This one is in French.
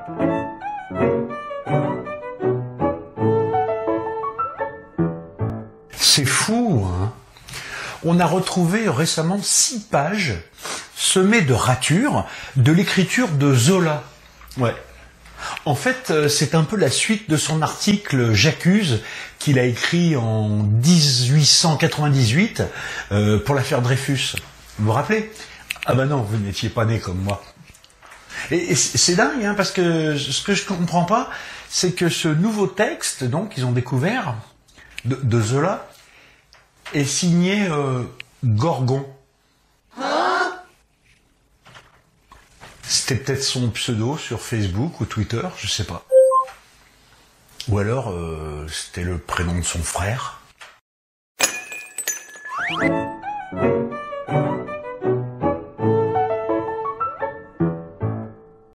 C'est fou, hein? On a retrouvé récemment 6 pages semées de ratures de l'écriture de Zola. Ouais. En fait, c'est un peu la suite de son article J'accuse qu'il a écrit en 1898 pour l'affaire Dreyfus. Vous vous rappelez? Ah bah non, vous n'étiez pas né comme moi. Et c'est dingue, hein, parce que ce que je comprends pas, c'est que ce nouveau texte, donc, qu'ils ont découvert, de Zola, est signé Gorgon. C'était peut-être son pseudo sur Facebook ou Twitter, je sais pas. Ou alors, c'était le prénom de son frère.